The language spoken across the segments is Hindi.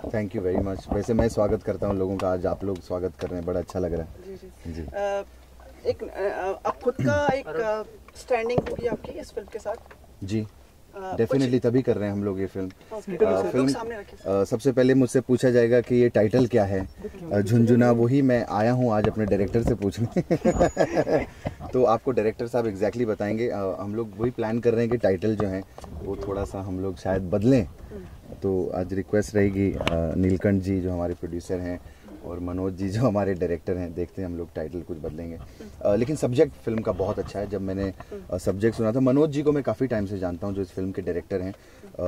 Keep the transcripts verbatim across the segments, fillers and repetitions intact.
Thank you very much. वैसे मैं स्वागत करता हूँ लोगों का, आज आप लोग स्वागत कर रहे हैं, बड़ा अच्छा लग रहा है। जी जी, जी। आ, एक आप खुद का एक स्टैंडिंग होगी आपकी इस फिल्म के साथ? जी डेफिनेटली, तभी कर रहे हैं हम लोग ये फिल्म। आ, फिल्म आ, सबसे पहले मुझसे पूछा जाएगा कि ये टाइटल क्या है, झुनझुना। वही मैं आया हूँ आज अपने डायरेक्टर से पूछने। तो आपको डायरेक्टर साहब एग्जैक्टली बताएंगे। आ, हम लोग वही प्लान कर रहे हैं कि टाइटल जो है वो थोड़ा सा हम लोग शायद बदलें। तो आज रिक्वेस्ट रहेगी नीलकंठ जी जो हमारे प्रोड्यूसर हैं और मनोज जी जो हमारे डायरेक्टर हैं, देखते हैं हम लोग टाइटल कुछ बदलेंगे। आ, लेकिन सब्जेक्ट फिल्म का बहुत अच्छा है। जब मैंने सब्जेक्ट सुना था, मनोज जी को मैं काफ़ी टाइम से जानता हूँ जो इस फिल्म के डायरेक्टर हैं। आ,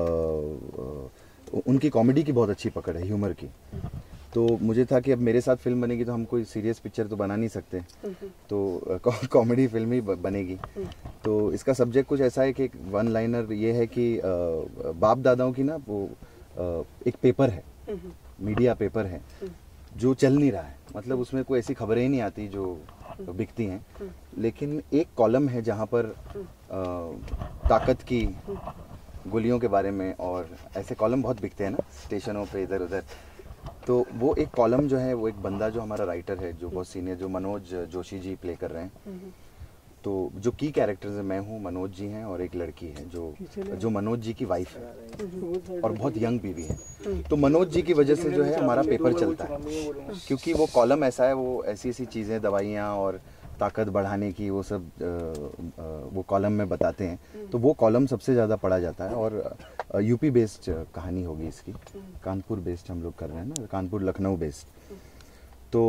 आ, उनकी कॉमेडी की बहुत अच्छी पकड़ है, ह्यूमर की। तो मुझे था कि अब मेरे साथ फिल्म बनेगी तो हम कोई सीरियस पिक्चर तो बना नहीं सकते, तो कॉमेडी फिल्म ही बनेगी। तो इसका सब्जेक्ट कुछ ऐसा है कि एक वन लाइनर ये है कि आ, बाप दादाओं की ना वो आ, एक पेपर है, मीडिया पेपर है जो चल नहीं रहा है। मतलब उसमें कोई ऐसी खबरें ही नहीं आती जो बिकती हैं, लेकिन एक कॉलम है जहाँ पर आ, ताकत की गोलियों के बारे में, और ऐसे कॉलम बहुत बिकते हैं ना स्टेशनों पे इधर उधर। तो वो एक कॉलम जो है, वो एक बंदा जो हमारा राइटर है जो बहुत सीनियर, जो मनोज जोशी जी प्ले कर रहे हैं। तो जो की कैरेक्टर्स है, मैं हूँ, मनोज जी हैं और एक लड़की है जो जो मनोज जी की वाइफ है और बहुत यंग बीवी है। तो मनोज जी की वजह से जो है हमारा पेपर चलता है, क्योंकि वो कॉलम ऐसा है, वो ऐसी ऐसी चीज़ें, दवाइयाँ और ताकत बढ़ाने की वो सब आ, आ, वो कॉलम में बताते हैं। तो वो कॉलम सबसे ज़्यादा पढ़ा जाता है। और यूपी बेस्ड कहानी होगी इसकी, कानपुर बेस्ड हम लोग कर रहे हैं ना, कानपुर लखनऊ बेस्ड। तो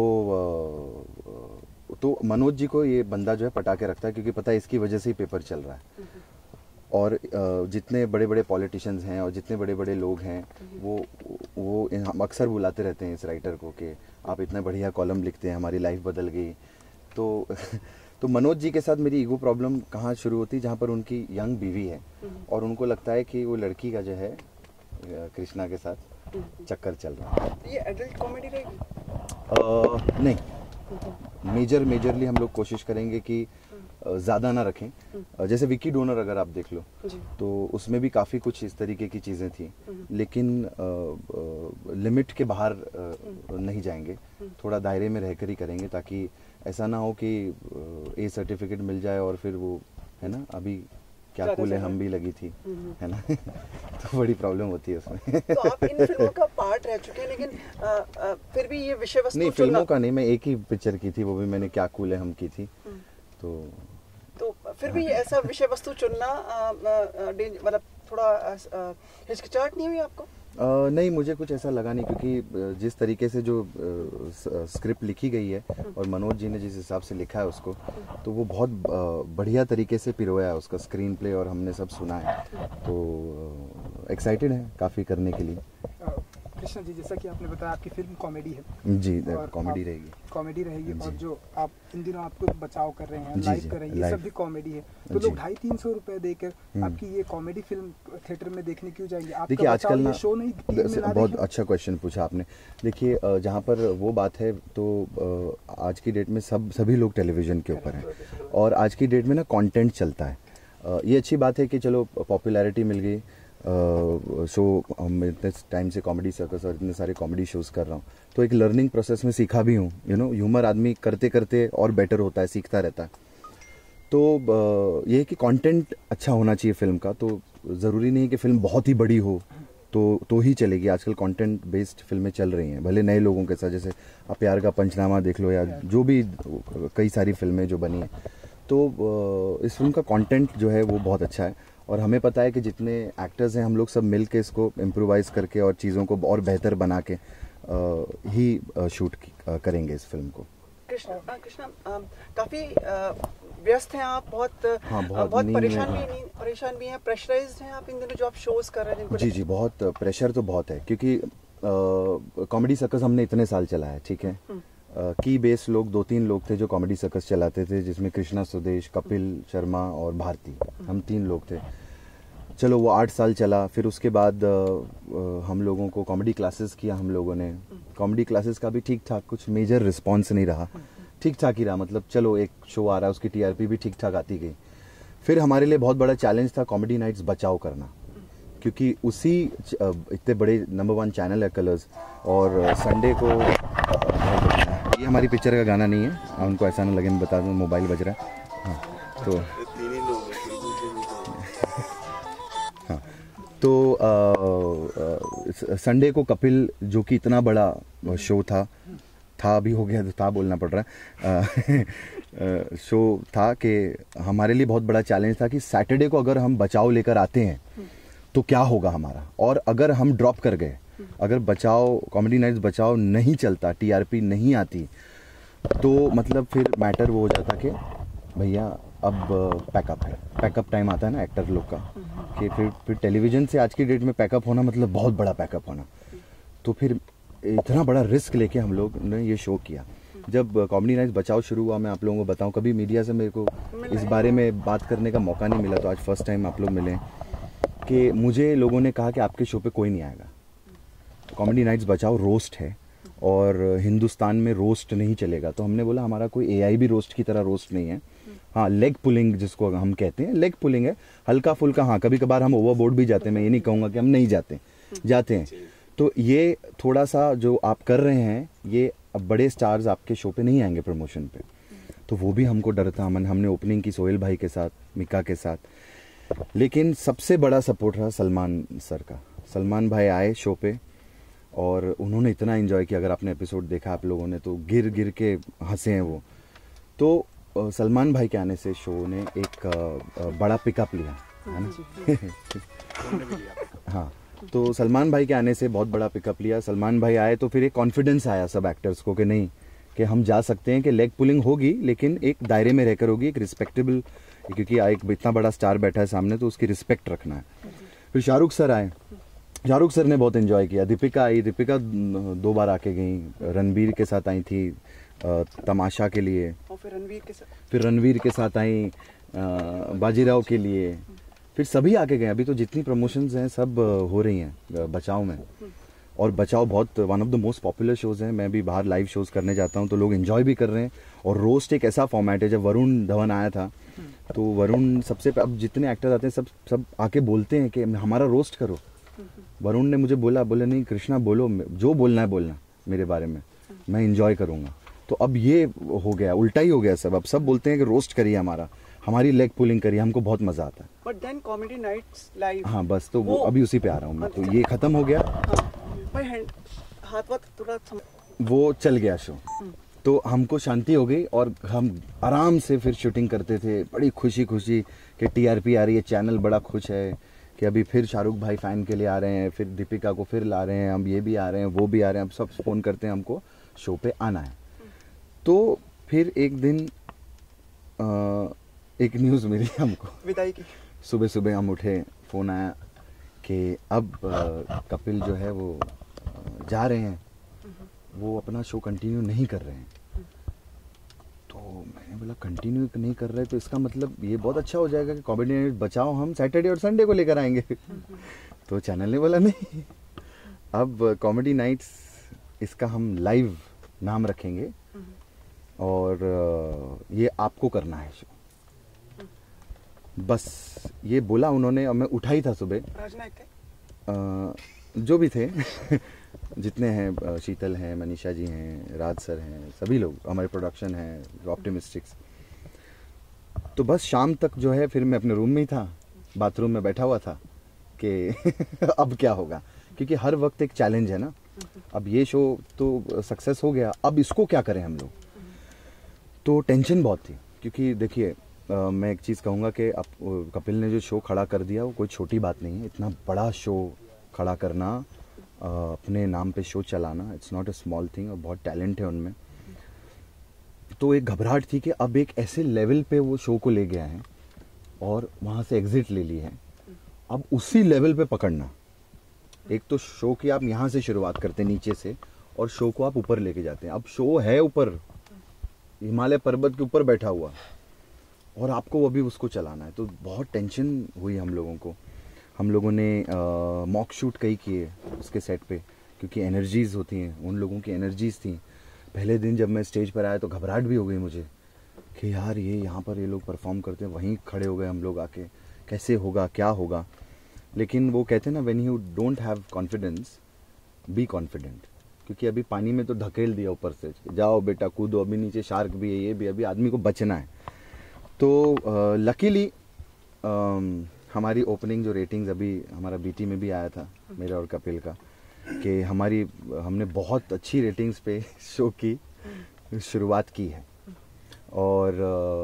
आ, तो मनोज जी को ये बंदा जो है पटा के रखता है, क्योंकि पता है इसकी वजह से ही पेपर चल रहा है। और जितने बड़े बड़े पॉलिटिशियंस हैं और जितने बड़े बड़े लोग हैं, वो वो हम अक्सर बुलाते रहते हैं इस राइटर को कि आप इतना बढ़िया कॉलम लिखते हैं, हमारी लाइफ बदल गई। तो तो मनोज जी के साथ मेरी ईगो प्रॉब्लम कहाँ शुरू होती है, जहाँ पर उनकी यंग बीवी है और उनको लगता है कि वो लड़की का जो है कृष्णा के साथ चक्कर चल रहा है। ये एडल्ट कॉमेडी रहेगी? uh, नहीं, मेजर मेजरली हम लोग कोशिश करेंगे कि ज़्यादा ना रखें। जैसे विकी डोनर अगर आप देख लो तो उसमें भी काफ़ी कुछ इस तरीके की चीज़ें थी, लेकिन लिमिट के बाहर नहीं जाएंगे, थोड़ा दायरे में रहकर ही करेंगे, ताकि ऐसा ना हो कि ए सर्टिफिकेट मिल जाए और फिर वो है ना, अभी क्या कूल है हम भी लगी थी, है ना। तो बड़ी प्रॉब्लम होती है उसमें। तो आप इन फिल्मों का पार्ट रह चुके हैं, लेकिन आ, आ, फिर भी ये विषय वस्तु नहीं, फिल्मों का नहीं, मैं एक ही पिक्चर की थी, वो भी मैंने क्या कूल है हम की थी। तो तो फिर भी ऐसा विषय वस्तु चुनना मतलब थोड़ा हिचकिचाहट नहीं हुई आपको? Uh, नहीं, मुझे कुछ ऐसा लगा नहीं, क्योंकि जिस तरीके से जो स्क्रिप्ट लिखी गई है और मनोज जी ने जिस हिसाब से लिखा है उसको, तो वो बहुत बढ़िया तरीके से पिरोया है उसका स्क्रीन प्ले, और हमने सब सुना है। तो एक्साइटेड है काफ़ी करने के लिए। कृष्णा जी, जैसा कि आपने बताया आपकी फिल्म कॉमेडी है। जी, कॉमेडी रहेगी। कॉमेडी रहेगी और जो आप इन दिनों आपको बचाव कर रहे हैं, लाइव कर रहे हैं, ये सब भी कॉमेडी है। तो लोग ढाई तीन सौ रुपए देकर आपकी ये कॉमेडी फिल्म थिएटर में देखने क्यों जाएंगे? देखिए आजकल ना, शो नहीं, बहुत अच्छा क्वेश्चन पूछा आपने। देखिए जहाँ पर वो बात है, तो आज की डेट में सब सभी लोग टेलीविजन के ऊपर हैं, और आज की डेट में ना कंटेंट चलता है। ये अच्छी बात है कि चलो पॉपुलैरिटी मिल गई, शो हम इतने टाइम से कॉमेडी सर्कस और इतने सारे कॉमेडी शोज कर रहा हूँ, तो एक लर्निंग प्रोसेस में सीखा भी हूँ। यू नो, ह्यूमर आदमी करते करते और बेटर होता है, सीखता रहता है। तो ये है कि कंटेंट अच्छा होना चाहिए फिल्म का। तो ज़रूरी नहीं है कि फिल्म बहुत ही बड़ी हो तो तो ही चलेगी। आजकल कंटेंट बेस्ड फिल्में चल रही हैं, भले नए लोगों के साथ, जैसे आप प्यार का पंचनामा देख लो, या जो भी कई सारी फिल्में जो बनी हैं। तो इस फिल्म का कंटेंट जो है वो बहुत अच्छा है, और हमें पता है कि जितने एक्टर्स हैं हम लोग सब मिल के इसको इम्प्रोवाइज करके और चीज़ों को और बेहतर बना के आ, ही आ, शूट आ, करेंगे इस फिल्म को। कृष्णा कृष्णा काफ़ी व्यस्त हैं आप, बहुत हाँ, बहुत, बहुत परेशान भी परेशान भी हैं, प्रेशराइज्ड हैं आप इन दिनों जो आप शोज कर रहे हैं? जी जी, बहुत प्रेशर तो बहुत है, क्योंकि कॉमेडी सर्कस हमने इतने साल चलाया है, ठीक है। की बेस लोग दो तीन लोग थे जो कॉमेडी सर्कस चलाते थे, जिसमें कृष्णा सुदेश, कपिल शर्मा और भारती, हम तीन लोग थे। चलो वो आठ साल चला, फिर उसके बाद आ, हम लोगों को कॉमेडी क्लासेस किया हम लोगों ने। कॉमेडी क्लासेस का भी ठीक ठाक, कुछ मेजर रिस्पांस नहीं रहा, ठीक ठाक ही रहा। मतलब चलो एक शो आ रहा है, उसकी टीआरपी भी ठीक ठाक आती गई। फिर हमारे लिए बहुत बड़ा चैलेंज था कॉमेडी नाइट्स बचाओ करना, क्योंकि उसी इतने बड़े नंबर वन चैनल है कलर्स, और संडे को ये हमारी पिक्चर का गाना नहीं है, उनको ऐसा ना लगे मैं बता दूँ मोबाइल बज रहा है। हाँ तो हाँ तो संडे को कपिल जो कि इतना बड़ा शो था था अभी हो गया तो था बोलना पड़ रहा है शो था कि हमारे लिए बहुत बड़ा चैलेंज था कि सैटरडे को अगर हम बचाओ लेकर आते हैं तो क्या होगा हमारा, और अगर हम ड्रॉप कर गए, अगर बचाओ कॉमेडी नाइट्स बचाओ नहीं चलता, टीआरपी नहीं आती, तो मतलब फिर मैटर वो हो जाता कि भैया अब पैकअप है, पैकअप टाइम आता है ना एक्टर लोग का, कि फिर फिर टेलीविज़न से आज की डेट में पैकअप होना मतलब बहुत बड़ा पैकअप होना। तो फिर इतना बड़ा रिस्क लेके हम लोग ने ये शो किया। जब कॉमेडी नाइट्स बचाओ शुरू हुआ, मैं आप लोगों को बताऊं, कभी मीडिया से मेरे को इस बारे में बात करने का मौका नहीं मिला, तो आज फर्स्ट टाइम आप लोग मिले, कि मुझे लोगों ने कहा कि आपके शो पे कोई नहीं आएगा, कॉमेडी नाइट्स बचाओ रोस्ट है और हिंदुस्तान में रोस्ट नहीं चलेगा। तो हमने बोला हमारा कोई एआई भी रोस्ट की तरह रोस्ट नहीं है, हाँ लेग पुलिंग जिसको हम कहते हैं, लेग पुलिंग है, हल्का फुल्का, हाँ कभी कभार हम ओवरबोर्ड भी जाते हैं, मैं ये नहीं कहूँगा कि हम नहीं जाते, जाते हैं। तो ये थोड़ा सा जो आप कर रहे हैं, ये अब बड़े स्टार्स आपके शो पे नहीं आएंगे प्रमोशन पे, तो वो भी हमको डर था। हमने हमने ओपनिंग की सोहेल भाई के साथ, मिका के साथ, लेकिन सबसे बड़ा सपोर्ट रहा सलमान सर का। सलमान भाई आए शो पे और उन्होंने इतना एंजॉय किया, अगर आपने एपिसोड देखा आप लोगों ने तो गिर गिर के हंसे हैं वो। तो सलमान भाई के आने से शो ने एक बड़ा पिकअप लिया, है ना। हाँ, तो सलमान भाई के आने से बहुत बड़ा पिकअप लिया। सलमान भाई आए तो फिर एक कॉन्फिडेंस आया सब एक्टर्स को कि नहीं, कि हम जा सकते हैं, कि लेग पुलिंग होगी लेकिन एक दायरे में रहकर होगी, एक रिस्पेक्टेबल, क्योंकि एक इतना बड़ा स्टार बैठा है सामने तो उसकी रिस्पेक्ट रखना है। फिर शाहरुख सर आए, शाहरुख सर ने बहुत एंजॉय किया। दीपिका आई, दीपिका दो बार आके गई, रणवीर के साथ आई थी तमाशा के लिए, और फिर रणवीर के साथ फिर रणवीर के साथ आई बाजीराव के लिए, फिर सभी आके गए। अभी तो जितनी प्रमोशंस हैं सब हो रही हैं बचाओ में, और बचाओ बहुत one of the most popular shows हैं। मैं भी बाहर लाइव शोज़ करने जाता हूं तो लोग एंजॉय भी कर रहे हैं। और रोस्ट एक ऐसा फॉर्मेट है, जब वरुण धवन आया था तो वरुण सबसे, अब जितने एक्टर्स आते हैं सब सब आके बोलते हैं कि हमारा रोस्ट करो। वरुण ने मुझे बोला, बोले नहीं कृष्णा बोलो, जो बोलना है बोलना मेरे बारे में, मैं इंजॉय करूँगा। तो अब ये हो गया, उल्टा ही हो गया सब, अब सब बोलते हैं कि रोस्ट करिए हमारा, हमारी लेग पुलिंग करिए, हमको बहुत मजा आता है। But then Comedy Nights Live, हाँ बस, तो वो अभी उसी पे आ रहा हूँ मैं, तो ये खत्म हो गया। हाँ, भाई हाथ वाथ थोड़ा वो चल गया शो, तो हमको शांति हो गई और हम आराम से फिर शूटिंग करते थे, बड़ी खुशी खुशी कि टीआरपी आ रही है, चैनल बड़ा खुश है कि अभी फिर शाहरुख भाई फैन के लिए आ रहे हैं, फिर दीपिका को फिर ला रहे हैं, हम ये भी आ रहे हैं, वो भी आ रहे हैं, अब सब फोन करते हैं हमको शो पे आना है। तो फिर एक दिन आ, एक न्यूज़ मिली हमको विदाई की, सुबह सुबह हम उठे, फ़ोन आया कि अब आ, कपिल जो है वो आ, जा रहे हैं, वो अपना शो कंटिन्यू नहीं कर रहे हैं। तो मैंने बोला कंटिन्यू नहीं कर रहे तो इसका मतलब ये बहुत अच्छा हो जाएगा कि कॉमेडी नाइट बचाओ हम सैटरडे और संडे को लेकर आएंगे। तो चैनल ने बोला नहीं, अब कॉमेडी नाइट्स इसका हम लाइव नाम रखेंगे और ये आपको करना है शो, बस ये बोला उन्होंने। और मैं उठा ही था सुबह, राजनायक थे जो भी थे जितने हैं, शीतल हैं, मनीषा जी हैं, राज सर हैं, सभी लोग, हमारे प्रोडक्शन है ऑप्टिमिस्टिक्स। तो बस शाम तक जो है फिर मैं अपने रूम में ही था, बाथरूम में बैठा हुआ था कि अब क्या होगा, क्योंकि हर वक्त एक चैलेंज है ना। अब ये शो तो सक्सेस हो गया, अब इसको क्या करें हम लोग। तो टेंशन बहुत थी, क्योंकि देखिए मैं एक चीज़ कहूँगा कि अब कपिल ने जो शो खड़ा कर दिया वो कोई छोटी बात नहीं है। इतना बड़ा शो खड़ा करना, अपने नाम पे शो चलाना, it's not a small thing, और बहुत टैलेंट है उनमें। तो एक घबराहट थी कि अब एक ऐसे लेवल पे वो शो को ले गया है और वहाँ से एग्जिट ले ली है, अब उसी लेवल पे पकड़ना। एक तो शो की आप यहाँ से शुरुआत करते हैं नीचे से, और शो को आप ऊपर लेके जाते हैं। अब शो है ऊपर, हिमालय पर्वत के ऊपर बैठा हुआ, और आपको अभी उसको चलाना है। तो बहुत टेंशन हुई हम लोगों को। हम लोगों ने मॉक शूट कई किए उसके सेट पे, क्योंकि एनर्जीज़ होती हैं, उन लोगों की एनर्जीज़ थी। पहले दिन जब मैं स्टेज पर आया तो घबराहट भी हो गई मुझे कि यार ये यहाँ पर ये लोग परफॉर्म करते हैं, वहीं खड़े हो गए हम लोग आके, कैसे होगा क्या होगा। लेकिन वो कहते हैं ना, when you don't have confidence be confident, क्योंकि अभी पानी में तो धकेल दिया ऊपर से, जाओ बेटा कूदो, अभी नीचे शार्क भी है, ये भी, अभी आदमी को बचना है। तो लकीली uh, uh, हमारी ओपनिंग जो रेटिंग्स अभी हमारा बीटी में भी आया था मेरा और कपिल का, कि हमारी हमने बहुत अच्छी रेटिंग्स पे शो की शुरुआत की है। और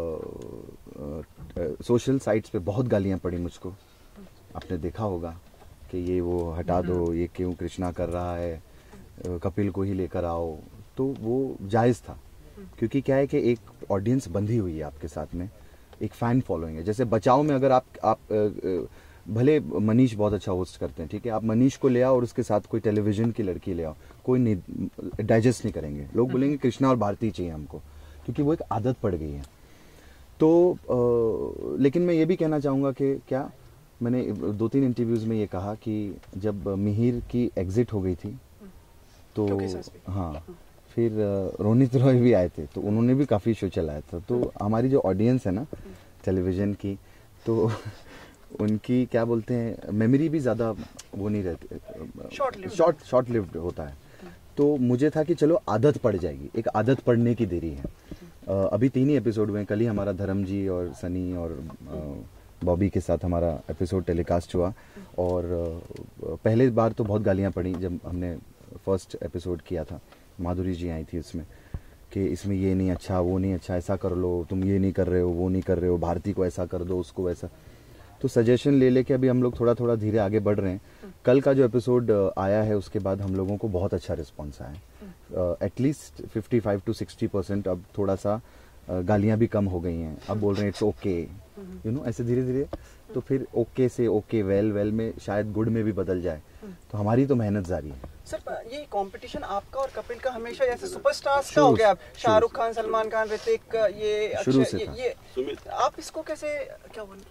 सोशल साइट्स पे बहुत गालियां पड़ी मुझको, आपने देखा होगा कि ये वो हटा दो, ये क्यों कृष्णा कर रहा है, कपिल को ही लेकर आओ। तो वो जायज़ था, क्योंकि क्या है कि एक ऑडियंस बंधी हुई है आपके साथ में, एक फ़ैन फॉलोइंग है। जैसे बचाओ में अगर आप आप भले मनीष बहुत अच्छा होस्ट करते हैं, ठीक है, आप मनीष को ले आओ और उसके साथ कोई टेलीविज़न की लड़की ले आओ, कोई नहीं डाइजेस्ट नहीं करेंगे, लोग बोलेंगे कृष्णा और भारती चाहिए हमको, क्योंकि वो एक आदत पड़ गई है। तो आ, लेकिन मैं ये भी कहना चाहूँगा कि क्या, मैंने दो तीन इंटरव्यूज़ में ये कहा कि जब मिहिर की एग्जिट हो गई थी तो हाँ, फिर रोनित रॉय भी आए थे, तो उन्होंने भी काफ़ी शो चलाया था। तो हमारी जो ऑडियंस है ना टेलीविज़न की, तो उनकी क्या बोलते हैं, मेमोरी भी ज़्यादा वो नहीं रहती, शॉर्ट शॉर्ट लिव्ड होता है। तो मुझे था कि चलो आदत पड़ जाएगी, एक आदत पड़ने की देरी है। uh, अभी तीन ही एपिसोड हुए, कल ही हमारा धर्म जी और सनी और बॉबी के साथ हमारा एपिसोड टेलीकास्ट हुआ। और uh, पहले बार तो बहुत गालियां पड़ी जब हमने फर्स्ट एपिसोड किया था, माधुरी जी आई थी उसमें कि इसमें ये नहीं अच्छा, वो नहीं अच्छा, ऐसा कर लो, तुम ये नहीं कर रहे हो, वो नहीं कर रहे हो, भारती को ऐसा कर दो, उसको वैसा। तो सजेशन ले लेके अभी हम लोग थोड़ा थोड़ा धीरे आगे बढ़ रहे हैं। कल का जो एपिसोड आया है उसके बाद हम लोगों को बहुत अच्छा रिस्पांस आया है, at least fifty five to sixty percent. अब थोड़ा सा गालियां भी कम हो गई हैं, अब बोल रहे हैं इट्स ओके, यू नो, ऐसे धीरे धीरे। तो फिर ओके से ओके वेल वेल में शायद गुड में भी बदल जाए। तो हमारी तो मेहनत जारी है। सर ये कंपटीशन आपका और कपिल का हमेशा जैसे सुपरस्टार्स का हो गया, शाहरुख खान, सलमान खान, ऋतिक, ये शुरू से ये, ये आप इसको कैसे, क्या बोलते,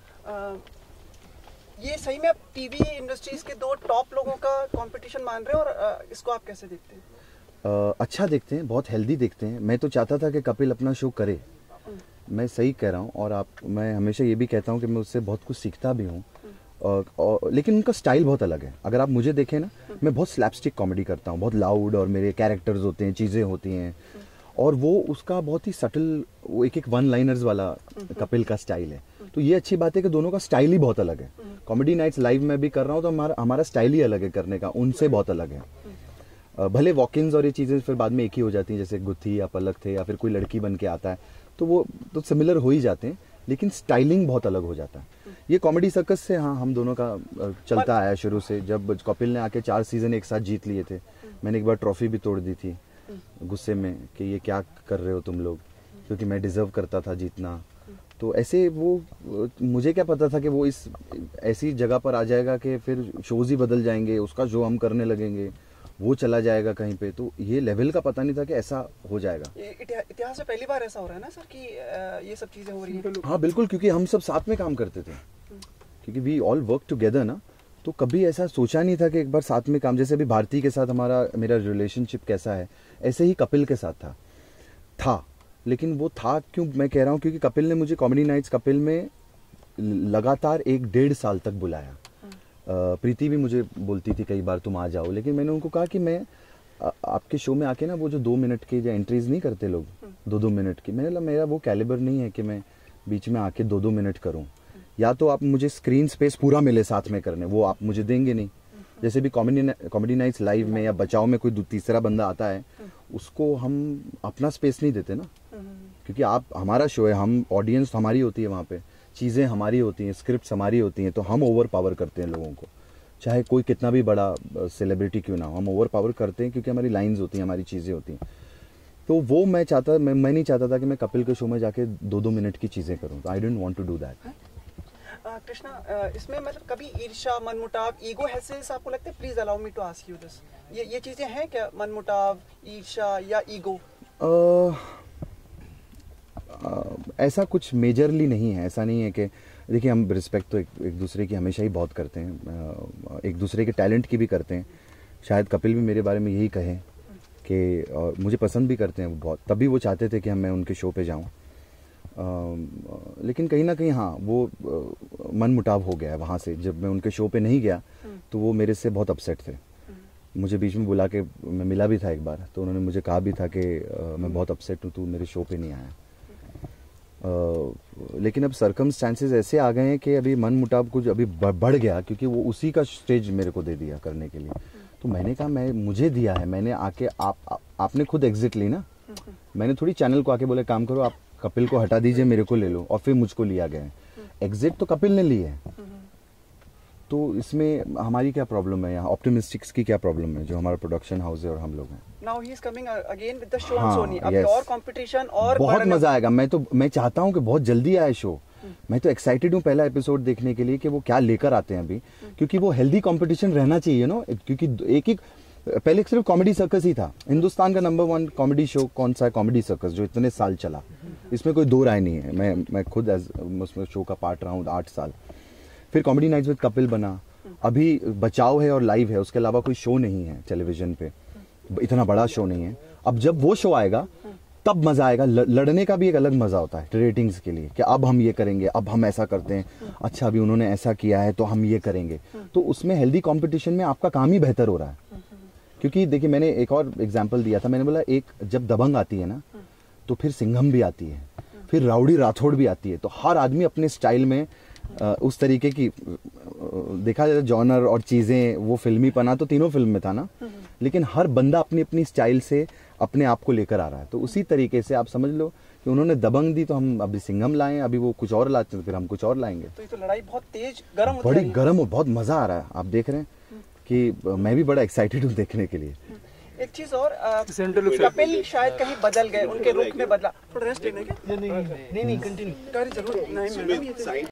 ये सही में आप टीवी इंडस्ट्रीज के दो टॉप लोगों का कंपटीशन मान रहे हैं, और इसको आप कैसे देखते हैं? Uh, अच्छा देखते हैं, बहुत हेल्दी देखते हैं। मैं तो चाहता था कि कपिल अपना शो करे, मैं सही कह रहा हूँ। और आप, मैं हमेशा ये भी कहता हूँ कि मैं उससे बहुत कुछ सीखता भी हूँ, और, और लेकिन उनका स्टाइल बहुत अलग है। अगर आप मुझे देखें ना, मैं बहुत स्लैपस्टिक कॉमेडी करता हूँ, बहुत लाउड, और मेरे कैरेक्टर्स होते हैं, चीज़ें होती हैं, और वो उसका बहुत ही सटल, वो एक एक वन लाइनर्स वाला कपिल का स्टाइल है। तो ये अच्छी बात है कि दोनों का स्टाइल ही बहुत अलग है। कॉमेडी नाइट्स लाइव में भी कर रहा हूँ तो हमारा हमारा स्टाइल ही अलग है करने का, उनसे बहुत अलग है। भले वॉक-इन्स और ये चीज़ें फिर बाद में एक ही हो जाती हैं, जैसे गुत्थी या पलक थे, या फिर कोई लड़की बन के आता है, तो वो तो सिमिलर हो ही जाते हैं, लेकिन स्टाइलिंग बहुत अलग हो जाता है। ये कॉमेडी सर्कस से हाँ हम दोनों का चलता आया शुरू से। जब कपिल ने आके चार सीजन एक साथ जीत लिए थे, मैंने एक बार ट्रॉफी भी तोड़ दी थी गुस्से में कि ये क्या कर रहे हो तुम लोग, क्योंकि मैं डिजर्व करता था जीतना। तो ऐसे वो, मुझे क्या पता था कि वो इस ऐसी जगह पर आ जाएगा कि फिर शोज ही बदल जाएंगे, उसका शो हम करने लगेंगे, वो चला जाएगा कहीं पे। तो ये लेवल का पता नहीं था कि ऐसा हो जाएगा। इतिहास में पहली बार ऐसा हो रहा है ना सर कि ये सब चीजें हो रही हैं? हाँ बिल्कुल, क्योंकि हम सब साथ में काम करते थे, क्योंकि वी ऑल वर्क टुगेदर ना। तो कभी ऐसा सोचा नहीं था कि एक बार साथ में काम, जैसे अभी भारती के साथ हमारा मेरा रिलेशनशिप कैसा है, ऐसे ही कपिल के साथ था था लेकिन वो था क्यों मैं कह रहा हूँ, क्योंकि कपिल ने मुझे कॉमेडी नाइट्स कपिल में लगातार एक डेढ़ साल तक बुलाया। प्रीति भी मुझे बोलती थी कई बार तुम आ जाओ, लेकिन मैंने उनको कहा कि मैं आ, आपके शो में आके ना, वो जो दो मिनट के जो एंट्रीज नहीं करते लोग दो दो मिनट की, मैंने मेरा वो कैलिबर नहीं है कि मैं बीच में आके दो दो मिनट करूं। या तो आप मुझे स्क्रीन स्पेस पूरा मिले साथ में करने, वो आप मुझे देंगे नहीं। जैसे भी कॉमेडी कॉमेडी नाइट्स लाइव में या बचाओ में कोई तीसरा बंदा आता है, उसको हम अपना स्पेस नहीं देते ना, क्योंकि आप हमारा शो है, हम ऑडियंस हमारी होती है, वहाँ पे चीज़ें हमारी होती हैं, स्क्रिप्ट्स हमारी होती हैं, तो हम ओवर पावर करते हैं लोगों को, चाहे कोई कितना भी बड़ा सेलिब्रिटी क्यों ना हो, हम ओवर पावर करते हैं क्योंकि हमारी लाइंस होती हैं, हमारी चीज़ें होती हैं। तो वो मैं चाहता मैं, मैं नहीं चाहता था कि मैं कपिल के शो में जाके दो दो मिनट की चीज़ें करूँ। I don't want to do that. Krishna, इसमें मतलब कभी ईर्ष्या, मनमुटाव, ईगो हैसेस आपको लगता है? Please allow me to ask you this, ये ये चीजें हैं क्या, मनमुटाव, ईर्ष्या या ईगो? ऐसा कुछ मेजरली नहीं है, ऐसा नहीं है कि देखिए हम रिस्पेक्ट तो एक, एक दूसरे की हमेशा ही बहुत करते हैं, एक दूसरे के टैलेंट की भी करते हैं। शायद कपिल भी मेरे बारे में यही कहे कि और मुझे पसंद भी करते हैं वो बहुत, तभी वो चाहते थे कि हम मैं उनके शो पे जाऊं। लेकिन कहीं ना कहीं हाँ वो आ, मन मुटाव हो गया है वहाँ से। जब मैं उनके शो पे नहीं गया तो वो मेरे से बहुत अपसेट थे। मुझे बीच में बुला के, मैं मिला भी था एक बार, तो उन्होंने मुझे कहा भी था कि आ, मैं बहुत अपसेट हूँ, तू मेरे शो पे नहीं आया। आ, लेकिन अब सर्कमस्टांसेस ऐसे आ गए हैं कि अभी मन मुटाव कुछ अभी बढ़ गया, क्योंकि वो उसी का स्टेज मेरे को दे दिया करने के लिए। तो मैंने कहा मैं मुझे दिया है, मैंने आके आप, आप आपने खुद एग्जिट ली ना, मैंने थोड़ी चैनल को आके बोले काम करो आप कपिल को हटा दीजिए, मेरे को ले लो, और फिर मुझको लिया गया है। एग्जिट तो कपिल ने ली है, तो इसमें हमारी क्या प्रॉब्लम है? यहाँ ऑप्टिमिस्टिक्स की क्या प्रॉब्लम है, जो हमारा प्रोडक्शन हाउस है और हम लोग हैं। Now he is coming again with the show on Sony. अभी और कंपटीशन और बहुत मजा आएगा। मैं तो मैं चाहता हूँ कि बहुत जल्दी आए शो। मैं तो एक्साइटेड हूँ पहला एपिसोड देखने के लिए कि वो क्या लेकर आते हैं अभी, क्योंकि वो हेल्दी कंपटीशन रहना चाहिए ना, क्योंकि एक एक पहले सिर्फ कॉमेडी सर्कस ही था। हिंदुस्तान का नंबर वन कॉमेडी शो कौन सा है? कॉमेडी सर्कस, जो इतने साल चला, इसमें कोई दो राय नहीं है। मैं मैं खुद उसमें शो का पार्ट रहा हूँ आठ साल। फिर कॉमेडी नाइट्स विद कपिल बना, अभी बचाव है और लाइव है, उसके अलावा कोई शो नहीं है टेलीविजन पे, इतना बड़ा शो नहीं है। अब जब वो शो आएगा तब मजा आएगा। लड़ने का भी एक अलग मजा होता है रेटिंग्स के लिए, कि अब हम ये करेंगे, अब हम ऐसा करते हैं, अच्छा अभी उन्होंने ऐसा किया है तो हम ये करेंगे। तो उसमें हेल्दी कंपटीशन में आपका काम ही बेहतर हो रहा है। क्योंकि देखिए, मैंने एक और एग्जांपल दिया था, मैंने बोला एक जब दबंग आती है ना, तो फिर सिंघम भी आती है, फिर राउडी राठौड़ भी आती है। तो हर आदमी अपने स्टाइल में उस तरीके की, देखा जाए जॉनर और चीजें, वो फिल्मी पना तो तीनों फिल्म में था ना, लेकिन हर बंदा अपनी अपनी स्टाइल से अपने आप को लेकर आ रहा है। तो उसी तरीके से आप समझ लो कि उन्होंने दबंग दी तो हम अभी सिंघम लाएं, अभी वो कुछ और लाते तो फिर हम कुछ और लाएंगे। तो ये तो लड़ाई बहुत तेज गर्म बड़ी गर्म हो, बहुत मजा आ रहा है। आप देख रहे हैं कि मैं भी बड़ा एक्साइटेड हूँ देखने के लिए। एक चीज और, कपिल शायद कहीं बदल गए, उनके रुख में बदला, थोड़ा रेस्ट लेने के। नहीं नहीं कंटिन्यू, जरूर नहीं।